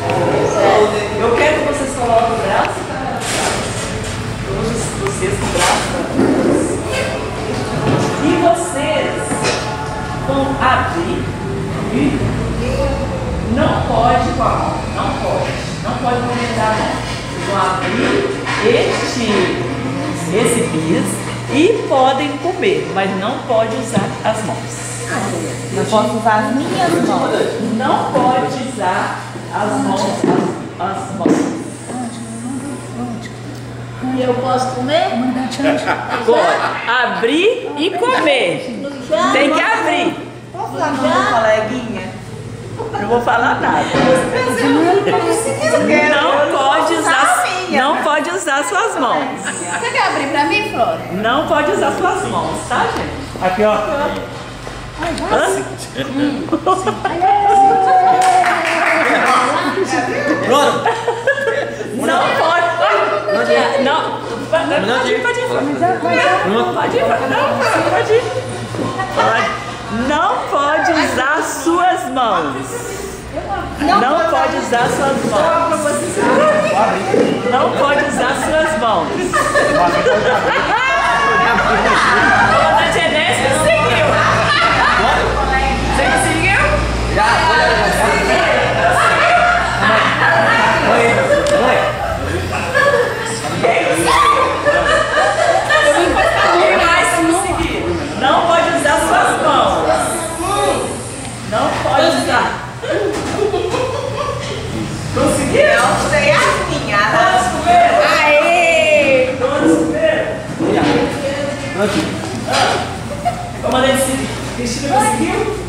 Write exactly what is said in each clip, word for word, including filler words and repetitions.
Eu quero que vocês coloquem o braço, todos vocês com o braço. E vocês vão abrir e não pode com a mão, não pode, não pode movimentar a mão. Vocês vão abrir este, esse bis e podem comer, mas não pode usar as mãos. Não posso usar as minhas mãos. Não pode usar as mãos, as, as mãos. E eu posso comer? Pode abrir e comer. Tem que abrir. Posso usar a mão do coleguinha? Não vou falar nada. Não pode usar, não pode usar suas mãos. Você quer abrir pra mim, Flora? Não pode usar suas mãos, tá, gente? Aqui, ó. Hã? Pronto. Não pode. Não. Pode ir, pode ir. Pode ir. Não, pode ir. Pode. Não pode usar suas mãos. Não pode usar suas mãos. Não pode usar suas mãos. A Genésio conseguiu. Você conseguiu? Já, Quem mais conseguiu? Não pode usar suas mãos. Não pode usar. Conseguiu? Não sei as minhas. Todos comeram? Aê! Todos comeram? Comandante Cristina conseguiu?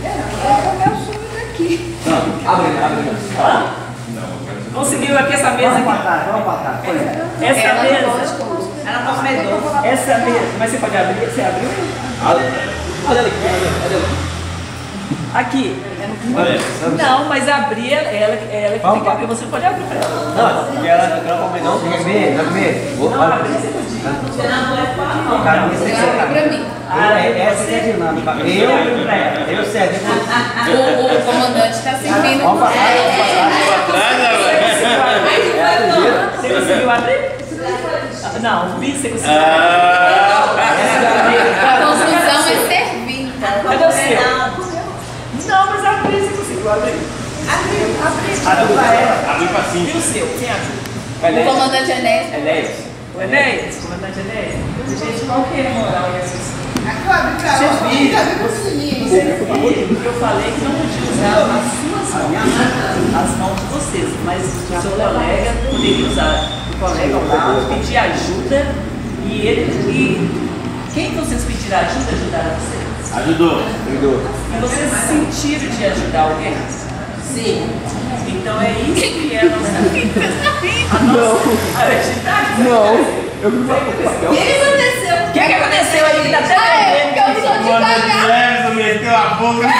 Abre, abre. Hã? Conseguiu aqui essa mesa Vamos pra aqui? trás, vamos pra trás. Essa Ela não mesa. Ela não comedor. Essa mesa. Mas você pode abrir? Você abriu? Olha ali, olha ali. Aqui. Não, mas abrir ela, ela que tem que abrir. Você pode abrir pra ela. Não, porque ela não come não. Você quer comer? Vai comer? Não, abrir você podia. Você não pode com a mão. Cara, você quer Pra mim. Ah, essa é a dinâmica. Eu, eu serve. O, o comandante tá servindo. Vamos pra trás, vamos pra trás. Você conseguiu abrir? Não, o bis você conseguiu. A confusão é servir. Cadê o seu? Não, mas abrir você conseguiu abrir. Abriu, abriu. Abriu pra ela. Abriu pra E cima. o seu? Quem abriu? O comandante Enéas. Enéas. O Enéas? O comandante Enéas? Gente, qual que é a moral disso? Você viu? Eu falei que não podia usar as suas mãos, as mãos de vocês, mas o seu colega poderia usar o colega ao lado, pedir ajuda e ele. E quem vocês pediram ajuda, ajudaram vocês? Ajudou. Ajudou. E vocês sentiram de ajudar alguém? Sim. Então é isso que é a nossa vida. A nossa identidade. Não. Eu não vou O que aconteceu? O que, que aconteceu aí que tá até Ah, é, vermelho? porque eu sou devagar. Cleverson meteu a boca.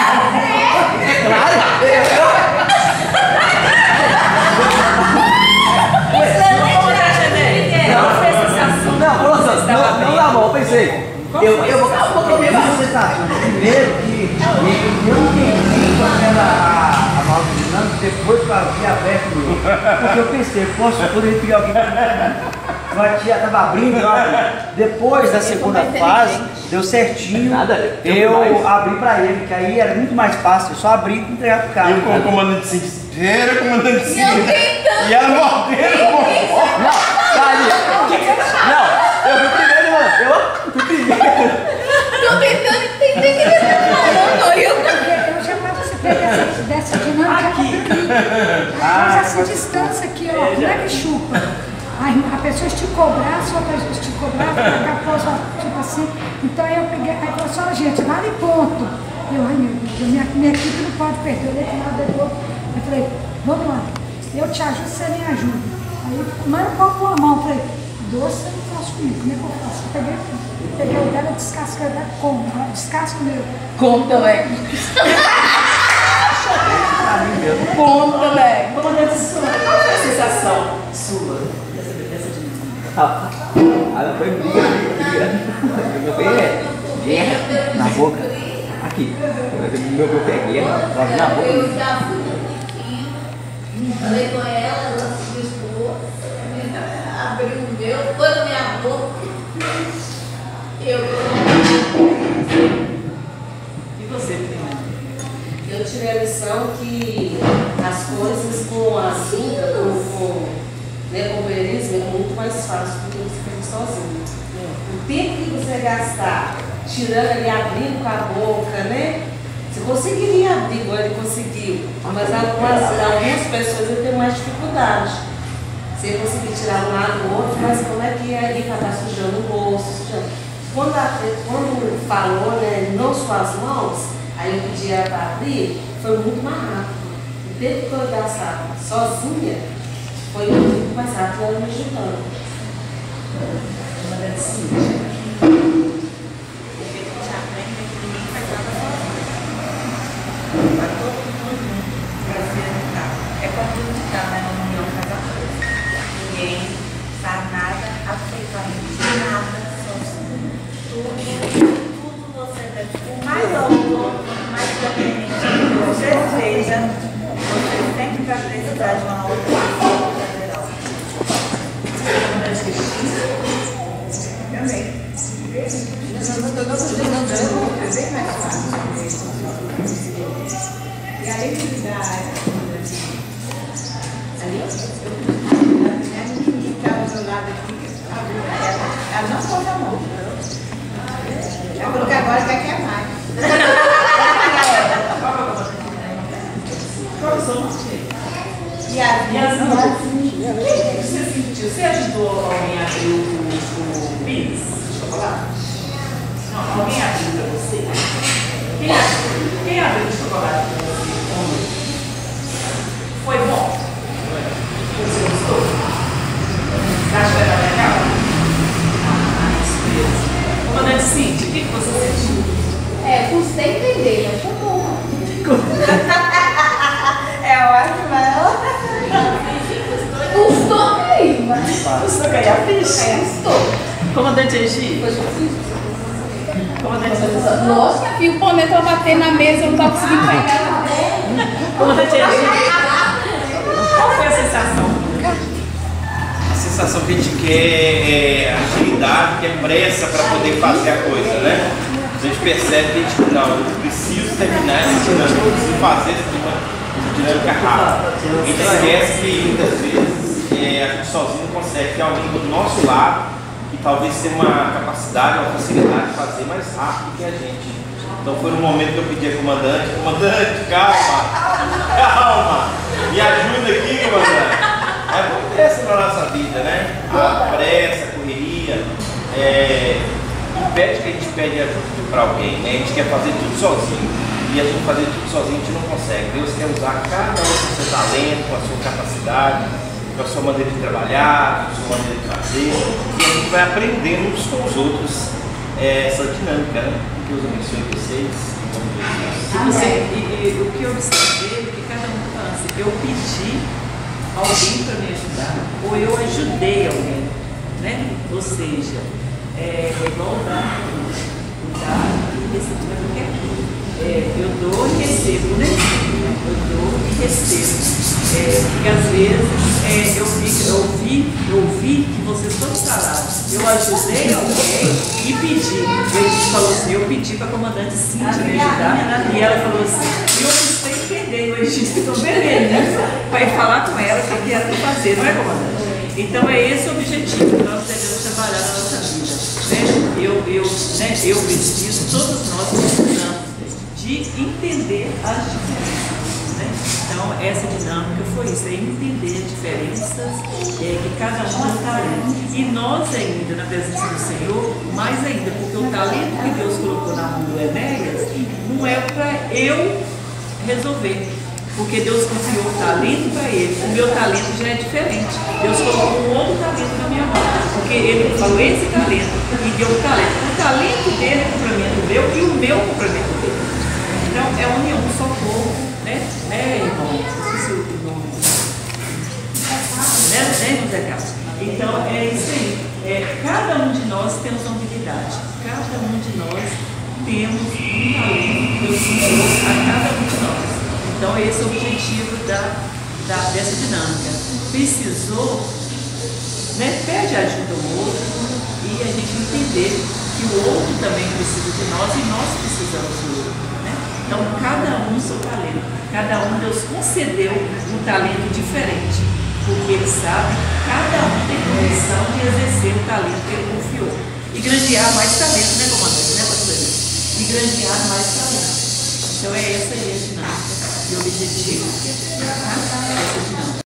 Não fez sensação. Não, nossa, não, não dá bom, eu pensei. Eu, eu vou ter uma sensação. Primeiro que eu não entendi qual era a, a mal dinâmica, depois que eu abri aberto meu. Porque eu pensei, posso poder pegar alguém pra a tia estava abrindo, ó. Depois da segunda fase, deu certinho. Eu abri pra ele, que aí era muito mais fácil. Eu só abri e entregar pro cara. Eu com o comandante Cinqueira, comandante Não, Cinqueira. gritando. E ela mordendo. Não, tá ali. Não, eu fui primeiro, mano. Eu fui primeiro. Tô tentando entender o que ele tá falando. Eu Eu já participei dessa, dessa dinâmica aqui. Ah, Mas essa distância aqui, ó, como é que chupa? Aí a pessoa esticou o braço, a pessoa esticou o braço, acabou só, tipo assim. Então aí eu peguei, aí falou só, gente, lá em ponto. Eu, ai meu Deus, minha, minha equipe não pode perder. Eu olhei pro lado do outro. Eu falei, vamos lá, eu te ajudo, você me ajuda. Aí mas eu coloco uma mão, eu falei, doce eu não faço comigo, como é que eu faço? Eu peguei, peguei o dela, descasquei o dela, como? Descasco meu. Conta, velho. Conta, velho. Comandante Sua, qual foi a sensação sua dessa, dessa dinâmica? Ah, ela foi briga, briga, briga. Eu fui guerra na boca. Aqui. Meu meu pé é guerra, ela na boca. Falei com ela, ela se dispôs, abriu o meu, foi na minha boca. Eu. E você, prima? Eu tive a lição que as coisas com a cinta, com, com, né, com o companheirismo, é muito mais fácil do que você fazer sozinho. O tempo que você gastar tirando ali, abrindo com a boca, né? Você conseguiria abrir igual ele conseguiu, mas algumas, algumas pessoas têm mais dificuldade. Você conseguir tirar um lado do outro, mas como é que é ir para estar sujando o rosto, sujando? Quando, a, quando falou, né, não suas mãos, aí eu pedi ela para abrir, foi muito mais rápido. O tempo que eu gastava sozinha, foi muito mais rápido ela me ajudando. Uma das seguintes. Porque a gente aprende que ninguém faz nada sozinho. Está todo mundo fazendo nada. É como tudo de cada uma união faz a coisa. Ninguém faz nada, absolutamente nada sozinho. Tudo, tudo você deve, por mais autônomo, por mais independente que você seja, você sempre vai precisar de uma outra pessoa fazer algo. Também. E além de dar ali, a menina que está do meu lado aqui, ela não pôs a mão. Ela falou que agora vai queimar. E as minhas o que você sentiu? Você ajudou alguém a abrir o bis de chocolate? Não, alguém abriu para você? Quem abriu? Quem abriu o chocolate para você? Foi bom? Você gostou? Você acha que era legal? Ah, isso mesmo. Comandante Cíntia, o que você sentiu? É, custei entender, mas foi bom. É ótimo, ela. Custou mesmo, mas Custou ganhar ficha? custou. Comandante Egi. Comandante Egi. Nossa, e o boné tá batendo na mesa, eu não tava conseguindo pegar. Comandante Egi. Qual foi a sensação? A sensação que a gente quer é agilidade, quer pressa para poder fazer a coisa, né? A gente percebe que a gente, não, eu preciso terminar essa dinâmica, eu preciso fazer essa dinâmica rápida. A gente esquece que muitas vezes é, a gente sozinho não consegue ter alguém do nosso lado que talvez tenha uma capacidade, uma facilidade de fazer mais rápido que a gente. Então foi no momento que eu pedi ao comandante, comandante, calma, calma, me ajuda aqui, comandante. Acontece na nossa vida, né? A pressa, a correria, é, impede que a gente pede ajuda para alguém, né? A gente quer fazer tudo sozinho. E a gente fazer tudo sozinho a gente não consegue. Deus quer usar cada um com o seu talento, com a sua capacidade, com a sua maneira de trabalhar, com a sua maneira de fazer. E a gente vai aprendendo uns com os outros é, essa dinâmica, né? Que Deus abençoe vocês. E, você, e, e o que eu observei é que cada um fala assim, eu pedi alguém para me ajudar, ou eu ajudei alguém, né? Ou seja, é igual dar, dar e receber o que é aquilo. É, eu dou e recebo, né? Eu dou e recebo. É, porque às vezes é, eu, vi, eu, vi, eu vi que vocês todos falaram, eu ajudei alguém e pedi. Ele falou assim, eu pedi para a comandante Cíntia me ajudar, e ela falou assim, eu custei entender, o Egito ficou vermelho para ir falar com ela o que era para fazer, não é, comandante? Então é esse o objetivo que nós devemos trabalhar na nossa vida. Né? Eu, eu, né, eu preciso, todos nós precisamos de entender as diferenças. Né? Então, essa dinâmica foi isso, é entender as diferenças é, que cada um tem um talento. E nós ainda, na presença do Senhor, mais ainda, porque o talento que Deus colocou na mão do Enéas não é para eu resolver. Porque Deus confiou o talento para ele, o meu talento já é diferente. Deus colocou um outro talento na minha mão, porque ele falou esse talento e deu o talento. O talento dele complementa o meu e o meu complementa o dele. Então é união, um só corpo, né? Né, irmão? Esqueci o nome. Né, né, José Carlos? Então é isso aí. É, cada um de nós temos uma habilidade. Cada um de nós temos um talento que Deus ensinou a cada um de nós. Então esse é o objetivo da da, dessa dinâmica. Precisou, né, pede ajuda ao outro e a gente entender que o outro também precisa de nós e nós precisamos do outro. Né? Então, cada um seu talento, cada um Deus concedeu um talento diferente, porque Ele sabe que cada um tem condição de exercer o talento que Ele confiou. E grandear mais talento, né, comandante? Né, pastor? E grandear mais talento. Então, é essa aí a dinâmica e o objetivo. Tá? Essa dinâmica.